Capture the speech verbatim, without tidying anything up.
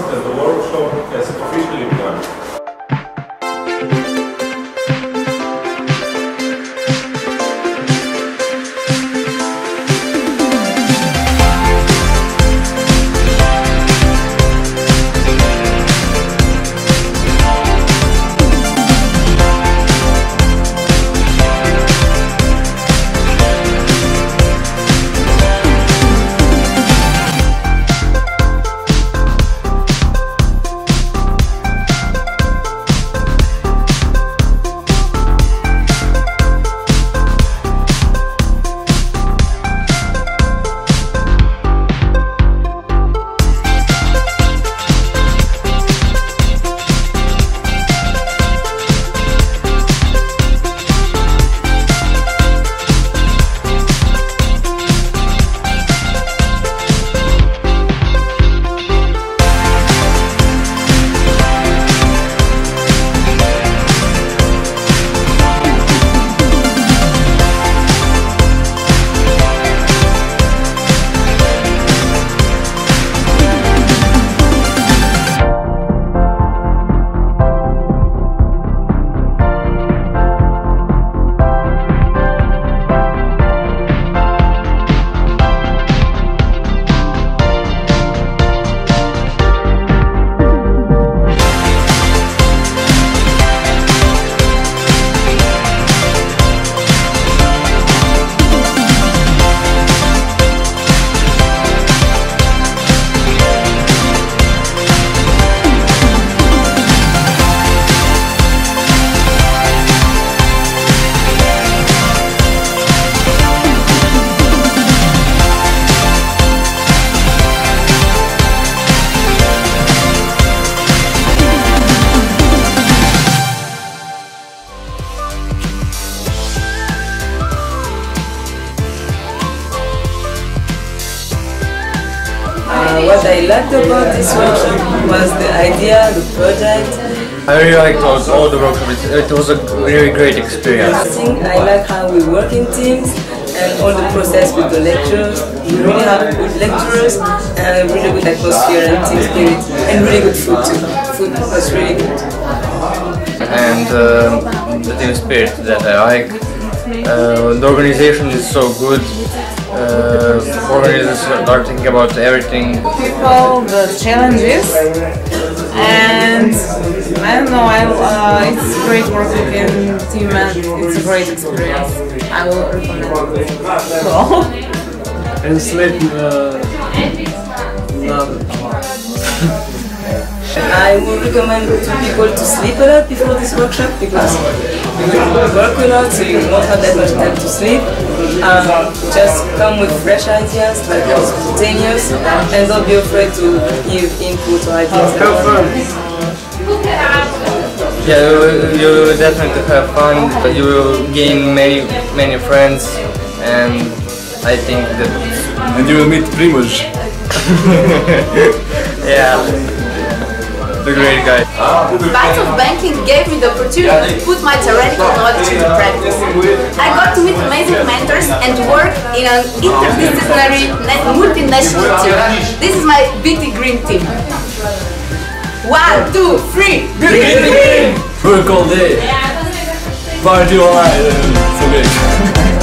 that the workshop has officially begun. Uh, what I liked about this workshop was the idea, the project. I really liked all, all the workshops. It was a really great experience. I think I like how we work in teams and all the process with the lecturers. We really have good lecturers and really good atmosphere and team spirit and really good food too. Food was really good. And uh, the team spirit that I like. Uh, the organization is so good. Uh, organizers are thinking about everything. People, the challenges, and I don't know. I uh, it's great working in team, and it's a great experience. I will recommend it. Cool. And sleep. Uh, I would recommend to people to sleep a lot before this workshop because you will work a lot, so you won't have that much time to sleep. Um, just come with fresh ideas, like spontaneous, and don't be afraid to give input or ideas. Have fun. Yeah, you will, you will definitely have fun. You will gain many many friends, and I think that. And you will meet Primož. Yeah. The great guy. Bytes of banking gave me the opportunity to put my theoretical knowledge into practice. I got to meet amazing mentors and work in an interdisciplinary, multinational team. This is my B T Green team. One, two, three, green, green! Work all day. Party all night. So great.